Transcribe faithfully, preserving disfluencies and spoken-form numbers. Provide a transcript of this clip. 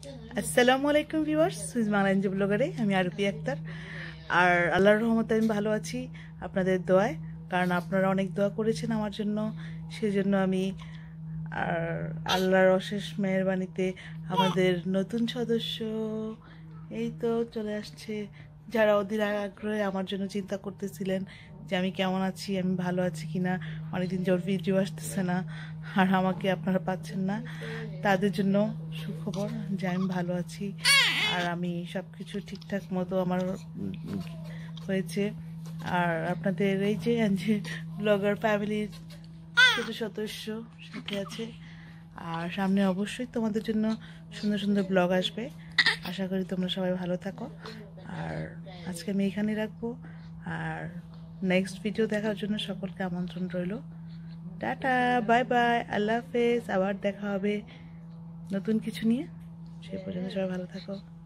আসসালামু আলাইকুম ভিউয়ার্স, সুইস বাংলা এনজি ব্লগারে আমি আরবি আক্তার। আর আল্লাহর রহমতে আমি ভালো আছি আপনাদের দোয়ায়, কারণ আপনারা অনেক দোয়া করেছেন আমার জন্য, সেজন্য আমি আর আল্লাহর অশেষ মেহেরবানিতে আমাদের নতুন সদস্য এই তো চলে আসছে, যারা অধীর আগ্রহে আমার জন্য চিন্তা করতেছিলেন যে আমি কেমন আছি, আমি ভালো আছি কিনা, অনেকদিন যাওয়ার ভিডিও আসতেছে না আর আমাকে আপনারা পাচ্ছেন না, তাদের জন্য সুখবর যে আমি ভালো আছি আর আমি সব কিছু ঠিকঠাক মতো আমার হয়েছে। আর আপনাদের এই যে যে ব্লগার ফ্যামিলির ছোট সদস্য সাথে আছে, আর সামনে অবশ্যই তোমাদের জন্য সুন্দর সুন্দর ব্লগ আসবে। আশা করি তোমরা সবাই ভালো থাকো। আর আজকে আমি এখানেই রাখবো, আর নেক্সট ভিডিও দেখার জন্য সকলকে আমন্ত্রণ রইল। টাটা, বাই বাই, আল্লাহ হাফেজ। আবার দেখা হবে নতুন কিছু নিয়ে, সে পর্যন্ত সবাই ভালো থাকো।